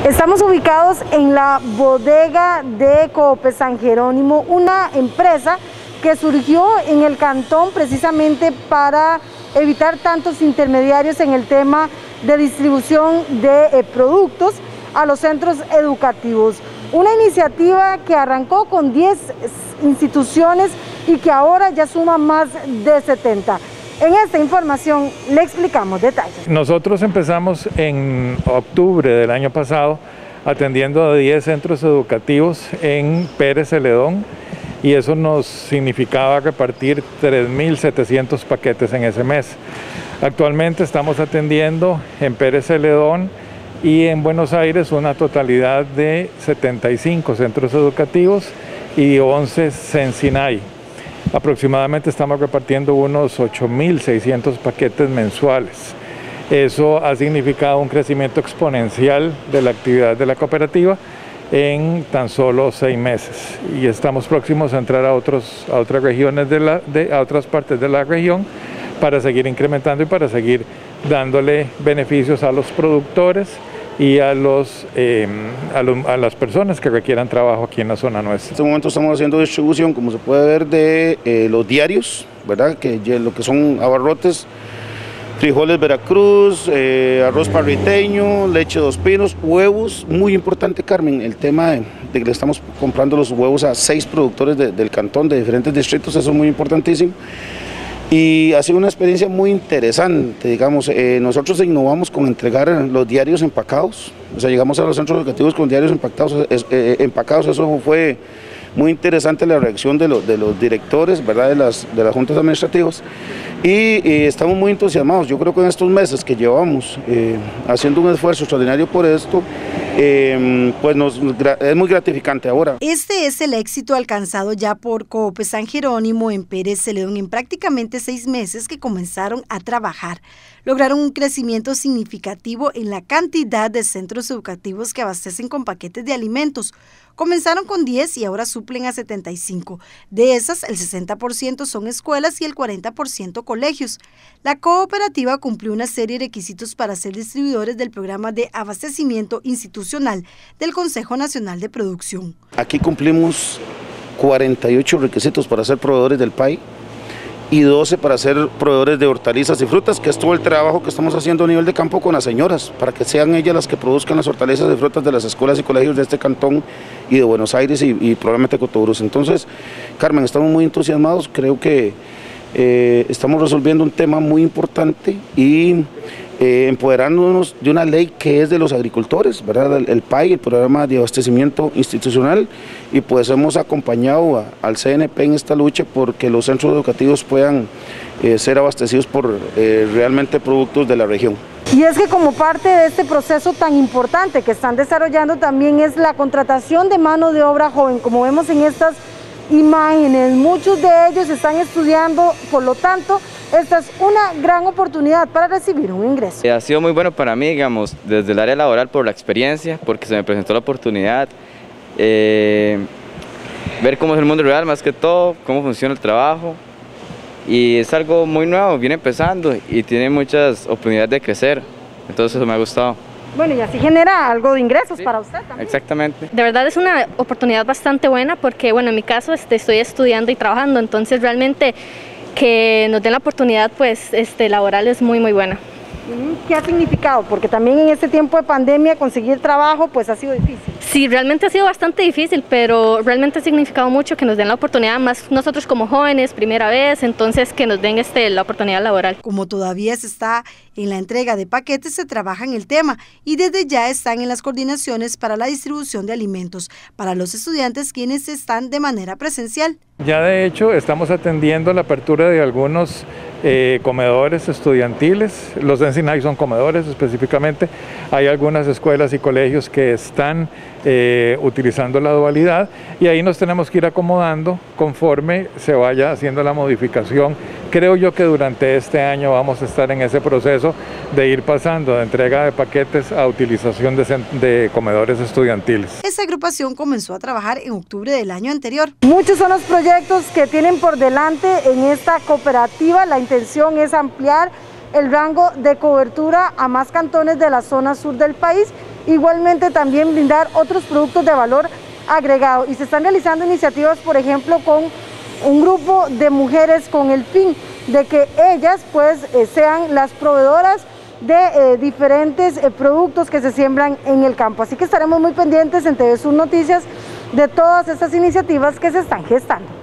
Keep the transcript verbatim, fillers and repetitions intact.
Estamos ubicados en la bodega de Coop San Jerónimo, una empresa que surgió en el cantón precisamente para evitar tantos intermediarios en el tema de distribución de eh, productos a los centros educativos. Una iniciativa que arrancó con diez instituciones y que ahora ya suma más de setenta. En esta información le explicamos detalles. Nosotros empezamos en octubre del año pasado atendiendo a diez centros educativos en Pérez Celedón, y eso nos significaba repartir tres mil setecientos paquetes en ese mes. Actualmente estamos atendiendo en Pérez Celedón y en Buenos Aires una totalidad de setenta y cinco centros educativos y once Sensinay. Aproximadamente estamos repartiendo unos ocho mil seiscientos paquetes mensuales. Eso ha significado un crecimiento exponencial de la actividad de la cooperativa en tan solo seis meses, y estamos próximos a entrar a, otros, a otras regiones de la, de, a otras partes de la región para seguir incrementando y para seguir dándole beneficios a los productores y a, los, eh, a, los, a las personas que requieran trabajo aquí en la zona nuestra. En este momento estamos haciendo distribución, como se puede ver, de eh, los diarios, ¿verdad? Que lo que son abarrotes, frijoles Veracruz, eh, arroz parriteño, leche Dos Pinos, huevos. Muy importante, Carmen, el tema de, de que le estamos comprando los huevos a seis productores de, del cantón, de diferentes distritos, eso es muy importantísimo. Y ha sido una experiencia muy interesante, digamos. Eh, nosotros innovamos con entregar los diarios empacados, o sea, llegamos a los centros educativos con diarios empacados, eh, empacados. Eso fue muy interesante, la reacción de, lo, de los directores, ¿verdad?, de las, de las juntas administrativas, y, y estamos muy entusiasmados. Yo creo que en estos meses que llevamos eh, haciendo un esfuerzo extraordinario por esto, eh, pues nos, es muy gratificante ahora. Este es el éxito alcanzado ya por Coop San Jerónimo en Pérez Celedón en prácticamente seis meses que comenzaron a trabajar. Lograron un crecimiento significativo en la cantidad de centros educativos que abastecen con paquetes de alimentos. Comenzaron con diez y ahora suplen a setenta y cinco. De esas, el sesenta por ciento son escuelas y el cuarenta por ciento colegios. La cooperativa cumplió una serie de requisitos para ser distribuidores del programa de abastecimiento institucional del Consejo Nacional de Producción. Aquí cumplimos cuarenta y ocho requisitos para ser proveedores del P A I y doce para ser proveedores de hortalizas y frutas, que es todo el trabajo que estamos haciendo a nivel de campo con las señoras, para que sean ellas las que produzcan las hortalizas y frutas de las escuelas y colegios de este cantón y de Buenos Aires y, y probablemente Cotobruz. Entonces, Carmen, estamos muy entusiasmados, creo que eh, estamos resolviendo un tema muy importante y eh, empoderándonos de una ley que es de los agricultores, ¿verdad? El, el P A I, el Programa de Abastecimiento Institucional, y pues hemos acompañado a, al C N P en esta lucha porque los centros educativos puedan eh, ser abastecidos por eh, realmente productos de la región. Y es que como parte de este proceso tan importante que están desarrollando también es la contratación de mano de obra joven, como vemos en estas imágenes. Muchos de ellos están estudiando, por lo tanto, esta es una gran oportunidad para recibir un ingreso. Ha sido muy bueno para mí, digamos, desde el área laboral por la experiencia, porque se me presentó la oportunidad, eh, ver cómo es el mundo real más que todo, cómo funciona el trabajo, y es algo muy nuevo, viene empezando y tiene muchas oportunidades de crecer, entonces eso me ha gustado. Bueno, y así genera algo de ingresos, sí, para usted también. Exactamente. De verdad es una oportunidad bastante buena porque, bueno, en mi caso este, estoy estudiando y trabajando, entonces realmente que nos den la oportunidad pues este, laboral es muy muy buena. ¿Qué ha significado? Porque también en este tiempo de pandemia conseguir trabajo pues ha sido difícil. Sí, realmente ha sido bastante difícil, pero realmente ha significado mucho que nos den la oportunidad, más nosotros como jóvenes, primera vez, entonces que nos den este, la oportunidad laboral. Como todavía se está en la entrega de paquetes, se trabaja en el tema y desde ya están en las coordinaciones para la distribución de alimentos para los estudiantes quienes están de manera presencial. Ya de hecho estamos atendiendo la apertura de algunos eh, comedores estudiantiles. Los Sensinay son comedores específicamente. Hay algunas escuelas y colegios que están eh, utilizando la dualidad y ahí nos tenemos que ir acomodando conforme se vaya haciendo la modificación. Creo yo que durante este año vamos a estar en ese proceso de ir pasando de entrega de paquetes a utilización de, de comedores estudiantiles. Esta agrupación comenzó a trabajar en octubre del año anterior. Muchos son los proyectos que tienen por delante en esta cooperativa. La intención es ampliar el rango de cobertura a más cantones de la zona sur del país igualmente también brindar otros productos de valor agregado. Y se están realizando iniciativas, por ejemplo, con un grupo de mujeres con el fin de que ellas pues eh, sean las proveedoras de eh, diferentes eh, productos que se siembran en el campo. Así que estaremos muy pendientes en T V Sur Noticias de todas estas iniciativas que se están gestando.